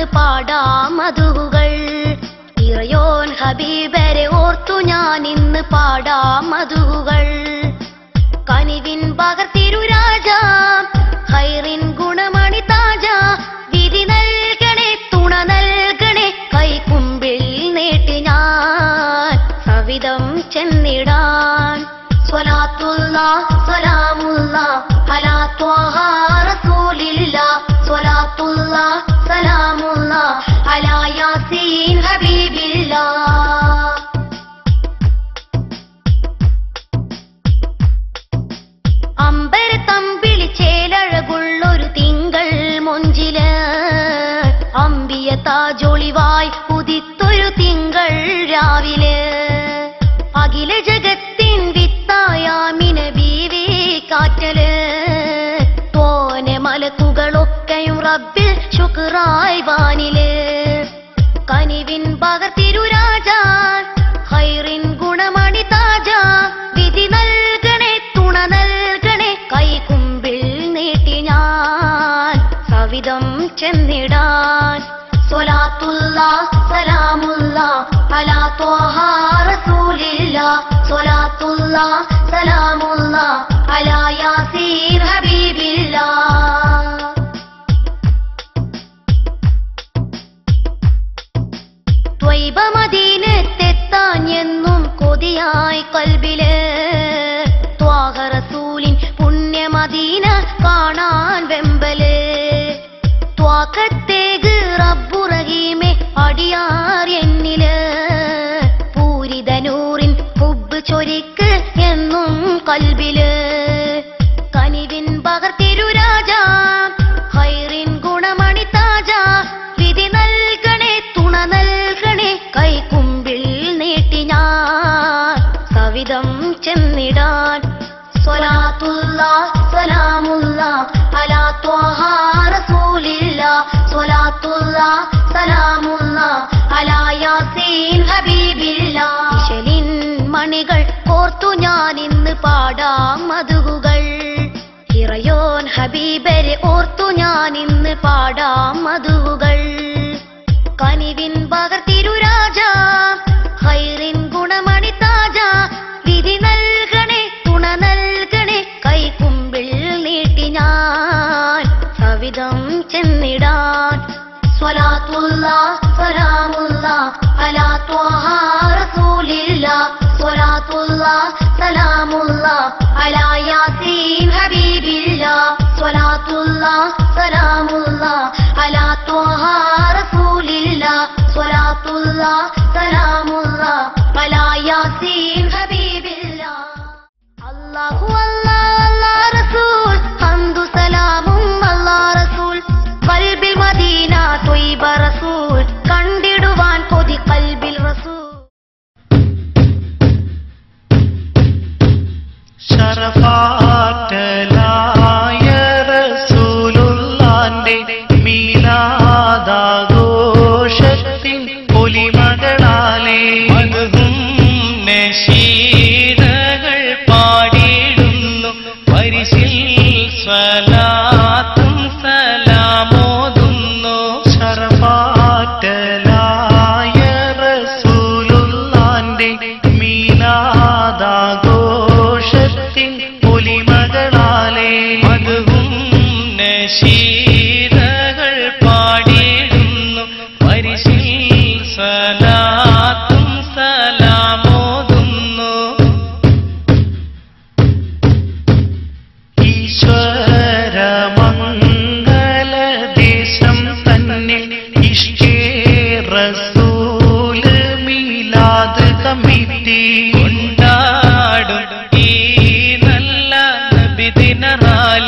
നിന്ന് പാടാം മധുകൾ. ഇറയോൻ ഹബീബരെ ഓർത്തു ഞാൻ ഇന്ന് പാടാം മധുകൾ. കനിവിൻ പകർത്തിരുരാജ ഹൈറിൻ ഗുണമണി താജ വിധി നൽകണേ തുണ നൽകണേ കൈക്കുമ്പിൽ നീട്ടി ഞാൻ സവിധം ചെന്നിടാൻ. സ്വലാത്തുല്ലാഹ് സലാമുല്ലാഹ് അലാ ത്വാഹ റസൂലില്ലാഹ്. സ്വലാത്തുല്ലാഹ് സലാമുല്ലാഹ് അലാ യാസീൻ ഹബീബില്ലാഹ്. അമ്പരത്തമ്പിളി ചേലഴകുള്ളൊരു തിങ്കൾ മൊഞ്ചില് അമ്പിയ താജൊളിവായി ഉദിത്തൊരു തിങ്കൾ രാവിലെ അഖില ജഗത്തിൻ വിത്തായാമിന ബീവി കാറ്റല് തോനെ മലക്കുകളൊക്കെയും റബ്ബിൽ ശുക്റായി വാനില്. കനിവിൻ പകർത്തിരുരാജ ഹൈറിൻ ഗുണമണി താജ വിധി നൽകണേ തുണ നൽകണേ കൈക്കുമ്പിൽ നീട്ടി ഞാൻ സവിധം ചെന്നിടാൻ. സ്വലാത്തുല്ലാഹ് സലാമുല്ലാഹ് അലാ ത്വാഹ റസൂലില്ലാഹ്. സ്വലാത്തുല്ലാഹ് സലാമുല്ലാഹ് അലാ യാസീൻ ഹബീബില്ലാഹ്. ത്വയ്ബ മദീനത്തെത്താൻ എന്നും കൊതിയായി കൽബില് ത്വാഹ റസൂലിൻ പുണ്യ മദീന കാണാൻ വെമ്പല്. ത്വാഖത്തേക്ക് റബ്ബു റഹീമെ അടിയാർ എന്നില് പൂരിതനൂറിൻ ഹുബ്ബ് ചൊരിക്ക് എന്നും കൽബില്. കനിവിൻ പകർത്തിരുരാജ ഹൈറിൻ ഗുണമണി താജ വിധി നൽകണേ തുണ നൽകണേ കൈക്കുമ്പിൽ നീട്ടി ഞാൻ സവിധം ചെന്നിടാൻ. സ്വലാത്തുല്ലാഹ് സലാമുല്ലാഹ് അലാ ത്വാഹ റസൂലില്ലാഹ്. സ്വലാത്തുല്ലാഹ് സലാമുല്ലാഹ് അലാ യാസീൻ ഹബീബില്ലാഹ്. ഇശലിൻ മണികൾ കോർത്തു ഞാൻ ഇന്ന് പാടാം മധുകൾ. ഇറയോൻ ഹബീബരെ ഓർത്തു ഞാൻ ഇന്ന് പാടാം മധുകൾ. കനിവിൻ പകർത്തിരുരാജ ഹൈറിൻ ഗുണമണി താജ വിധി നൽകണേ തുണ നൽകണേ കൈക്കുമ്പിൽ നീട്ടി ഞാൻ സവിധം ചെന്നിടാൻ. സ്വലാത്തുല്ലാഹ് സലാമുല്ലാഹ് അലാ ത്വാഹ റസൂലില്ലാഹ്. സ്വലാത്തുല്ലാഹ് സലാമുല്ലാഹ് അലാ യാസീൻ ഹബീബില്ലാഹ്. സ്വലാത്തുല്ലാഹ് സലാമുല്ലാഹ് അലാ ത്വാഹ റസൂലില്ലാഹ്. സ്വലാത്തുല്ലാഹ് സലാമുല്ലാഹ് അലാ യാസീൻ ഹബീബില്ലാഹ്. അല്ലാഹു അല്ലാഹ് അല്ലാഹ് റസൂൽ ഹംദു സലാമും അല്ലാഹ് റസൂൽ. ഖൽബിൽ മദീന ത്വയ്ബ റസൂൽ കണ്ടിടുവാൻ കൊതി ഖൽബിൽ റസൂൽ. ശറഫാറ്റലായ റസൂലുള്ളാന്റെ മീലാദാഘോഷത്തിൻ പൊലിമകളാലേ മധുഹും നശീദകൾ പാടിയിടുന്നു പരിശിൽ സ്വലാത്തും സലാമോതുന്നു. ശറഫാറ്റലായ റസൂലുള്ളാന്റെ മീലാദാഘോഷത്തിൻ പൊലിമകളാലേ മധുഹും നശീദകൾ പാടിയിടുന്നു പരിശിൽ സ്വലാത്തും സലാമോതുന്നു. ഈശ്വരമംഗലദേശം തന്നിൽ ഇഷ്കേ റസൂല് മീലാദ് കമ്മിറ്റി കൊണ്ടാടും ഈ നല്ല നബിദിന റാലി.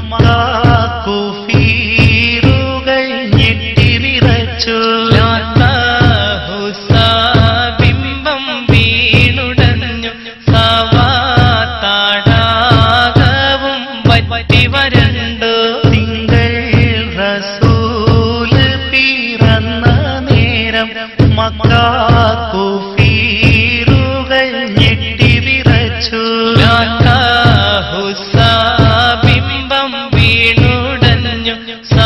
മക്കാക്കുഫീറുകൾ ഞെട്ടിവിറച്ചു. ബിംബം വീണുടഞ്ഞു സവാതാടാകവും വറ്റി വരണ്ടു. തിങ്കൾ റസൂല് പിറന്ന നേരം മക്കാക്കുഫീറുകൾ ഞെട്ടിവിറച്ചു. ബിംബം വീണുടഞ്ഞു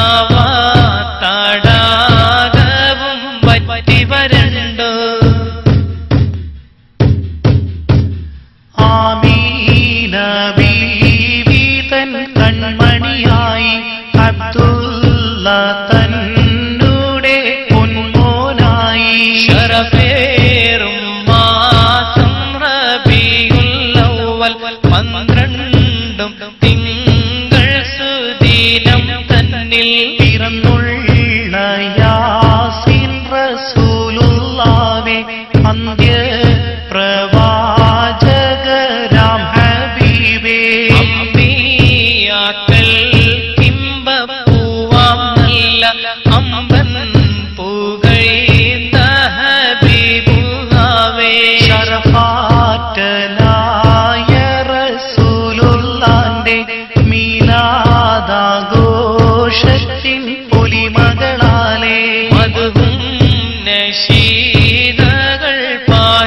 സവാതാടാകവും വറ്റി വരണ്ടു. ആമീന ബീവി തൻ കൺമണിയായി അബ്ദുള്ള തന്നൂടെ പൊന്മോനായി. ശരഫേറും മാസം റബീഉൽ അവ്വൽ 12 തിങ്കൾ സുദിനം തന്നിൽ പിറന്നുള്ള യാസീൻ റസൂലുള്ളാഹി അന്ത്യ പ്രവാചകരാം ഹബീബേ. അമ്പിയാക്കൾ കിംബപ്പൂവാം നല്ല അമ്പൻ പുകഴ്ന്ന ഹബീബുള്ളാഹേ. ശറഫാറ്റനായ റസൂലുള്ളാന്റെ മീലാദാഘോഷത്തിൻ പൊലിമകളാലേ മദ്ഹും നശീദകൾ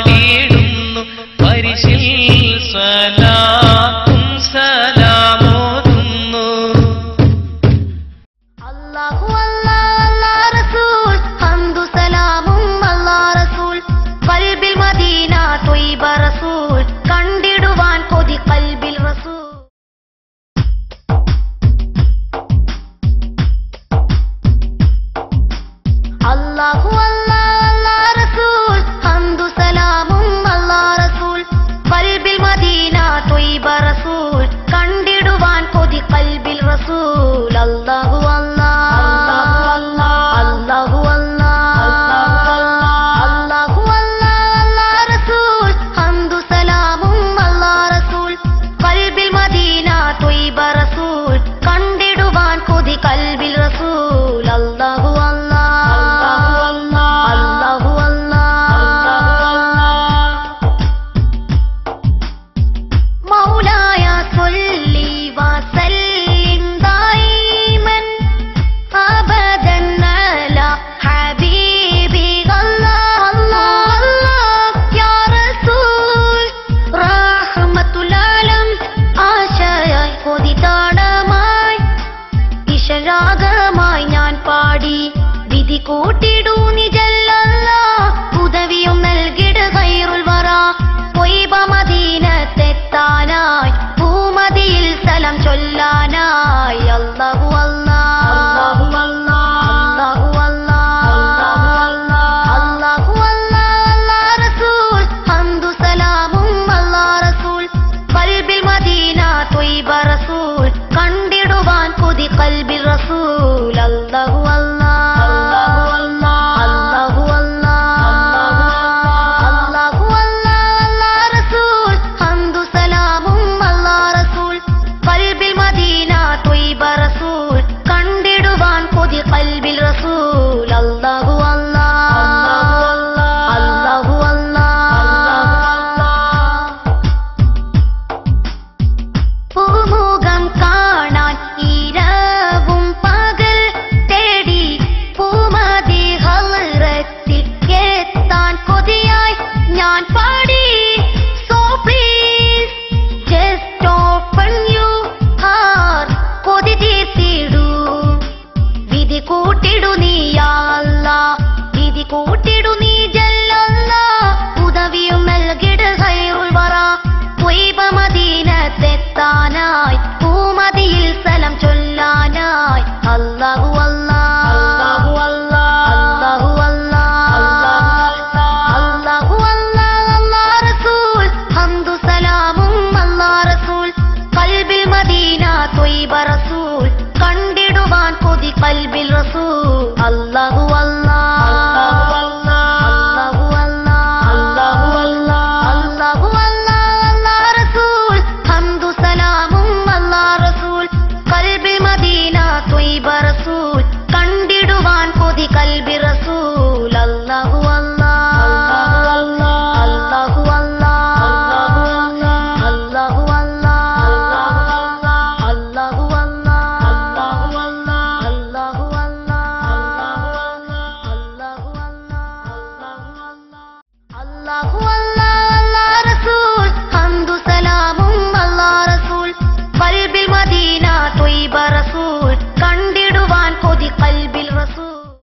അല്ലാഹു അല്ലാഹ് അല്ലാഹ് റസൂൽ ഹംദു സലാമും അല്ലാഹ് റസൂൽ ഖൽബിൽ മദീന ത്വയ്ബ റസൂൽ കണ്ടിടുവാൻ കൊതി ഖൽബിൽ റസൂൽ.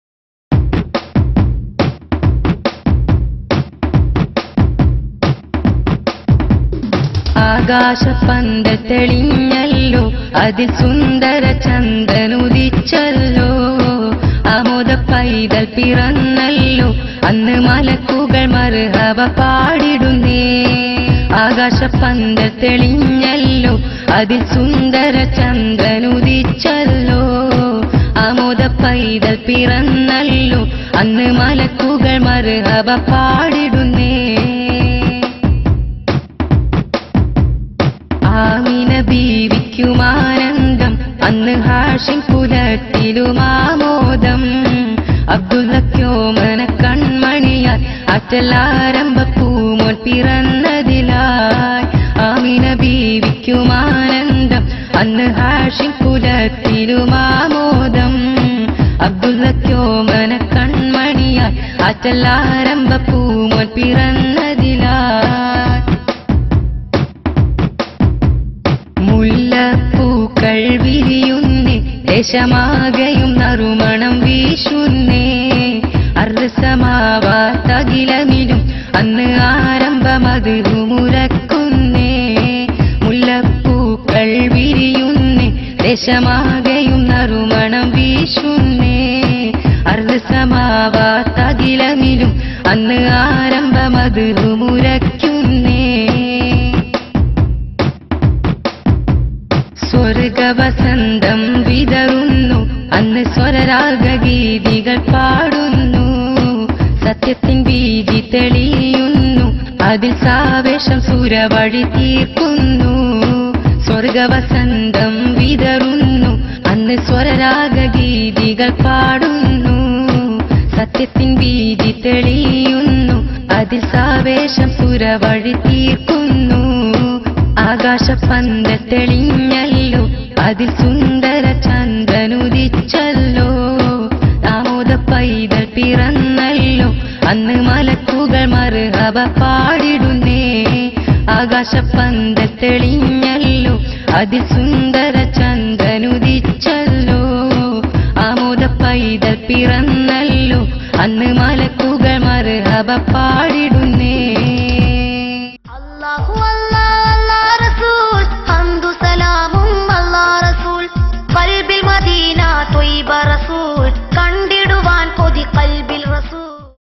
ആകാശപ്പന്ത തെളിഞ്ഞല്ലോ അതിൽ സുന്ദര ചന്ദ്രനുദിച്ചല്ലോ ആമോദ പൈതൽ പിറന്നല്ലോ അന്ന് മലക്കുകൾ മർഹബ പാടിടുന്നേ. ആകാശപ്പന്ത തെളിഞ്ഞല്ലോ അതിൽ സുന്ദര ചന്ദ്രനുദിച്ചല്ലോ ആമോദ പൈതൽ പിറന്നല്ലോ അന്ന് മലക്കുകൾ മർഹബ പാടിടുന്നേ. ആമിന ബീവിക്കുമാനന്ദം അന്ന് ഹാഷിം കുലത്തിലുമാമോദം അബ്ദുള്ളക്കോമന കൺമണിയാൽ അറ്റലാരംഭ പൂമോൻ പിറന്നതിലായി. ആമിന ബീവിക്കുമാനന്ദം അന്ന് ഹാഷിം കുലത്തിലുമാമോദം അബ്ദുള്ളക്കോമന കൺമണിയാൽ അറ്റലാരംഭ പൂമോൻ പിറന്നതിലായി. മുല്ലപ്പൂക്കൾ വിരിയുന്നേ ദേശമാകയും നറുമണം വീശുന്നേ അർസമാവാത്തകിലമിലും അന്ന് ആരംഭമത് മുരക്കുന്നേ. മുല്ലപ്പൂക്കൾ വിരിയുന്നേ ദേശമാകയും നറുമണം വീശുന്നേ അർസമാവാത്തകിലമിലും അന്ന് ആരംഭമത് മുരക്കുന്നേ. സ്വർഗവസന്തം വിതറുന്നു അന്ന് സ്വരരാഗഗീതികൾ പാടുന്നു സത്യത്തിൻ ബീജി തെളിയുന്നു അതിൽ സാവേശം സുരവഴി തീർക്കുന്നു. സ്വർഗവസന്തം വിതറുന്നു അന്ന് സ്വരരാഗഗീതികൾ പാടുന്നു സത്യത്തിൻ ബീജി തെളിയുന്നു അതിൽ സാവേശം സുരവഴി തീർക്കുന്നു. ആകാശപ്പന്ത തെളിഞ്ഞല്ലോ അതിൽ സുന്ദര ചന്ദ്രനുദിച്ചല്ലോ ആമോദ പൈതൽ പിറന്നല്ലോ അന്ന് മലക്കുകൾ മർഹബ പാടിടുന്നേ. ആകാശപ്പന്ത തെളിഞ്ഞല്ലോ അതിൽ സുന്ദര ചന്ദ്രനുദിച്ചല്ലോ ആമോദ പൈതൽ പിറന്നല്ലോ അന്ന് മലക്കുകൾ മർഹബ പാടിടുന്നേ. അല്ലാഹു അല്ലാഹ് അല്ലാഹ് റസൂൽ ഹംദു സലാമും അല്ലാഹ് റസൂൽ ഖൽബിൽ മദീന ത്വയ്ബ റസൂൽ കണ്ടിടുവാൻ കൊതി ഖൽബിൽ റസൂൽ.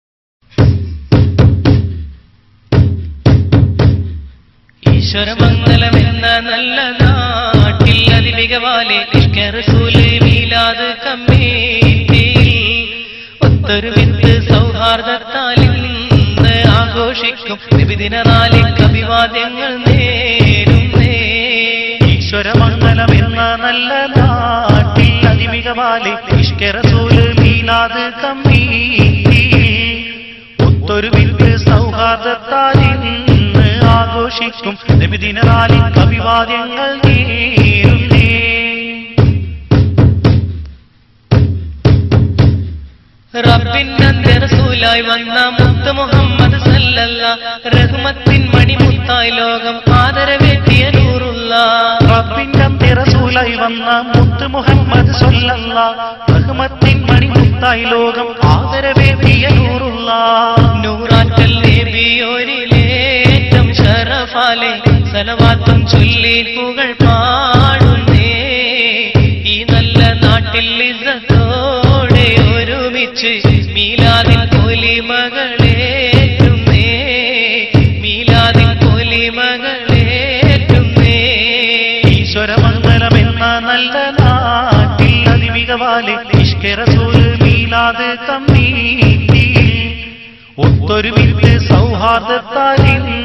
ഈശ്വരമംഗലമെന്ന നല്ല നാട്ടിൽ അതിമികവാലെ ഇഷ്ക റസൂല് മീലാദ് കമ്മീറ്റിയിൽ ഒത്തൊരുമിത്ത് സൗഹാർദ്ദത്താൽ ഇന്ന് ആഘോഷിക്കും നിബിദിന റാലിക്ക് അഭിവാദ്യങ്ങൾ നേരുന്നേ. ഈശ്വരമംഗലമെന്ന നല്ല നാട്ടിൽ അതിമികവാലെ ഇഷ്ക റസൂല് മീലാദ് കമ്മീറ്റിയിൽ ഒത്തൊരുമിത്ത് സൗഹാർദ്ദത്താൽ ഇന്ന് ആഘോഷിക്കും നബിദിന റാലിക്ക് അഭിവാദ്യങ്ങൾ നേരുന്നേ. റബ്ബിന്റെ റസൂലായി വന്ന മുത്ത് മുഹമ്മദ് സല്ലല്ലാഹ് റഹ്മത്തിൻ മണിമുത്തായി ലോകം ആദരവേറ്റിയ നൂറുല്ലാഹ്. റബ്ബിന്റെ റസൂലായി വന്ന മുത്ത് മുഹമ്മദ് സല്ലല്ലാഹ് റഹ്മത്തിൻ മണിമുത്തായി ലോകം ആദരവേറ്റിയ നൂറുല്ലാഹ്. നൂറാറ്റൽ നബിയോരിലേറ്റം ശറഫാലെ സലവാത്തും ചൊല്ലി പുകൾ പാടുന്നേ. ഈ നല്ല നാട്ടിൽ ഇസ്സത്തോടെ ഒരുമിച്ച് മീലാദിൻ പൊലിമകളേറ്റുന്നേ. മീലാദിൻ പൊലിമകളേറ്റുന്നേ. ഈശ്വരമംഗലമെന്ന നല്ല നാട്ടിൽ അതിമികവാലെ ഇഷ്ക റസൂൽ മീലാദ് കമ്മീറ്റിയിൽ ഒത്തൊരുമിത്ത് സൗഹാർദ്ദത്താൽ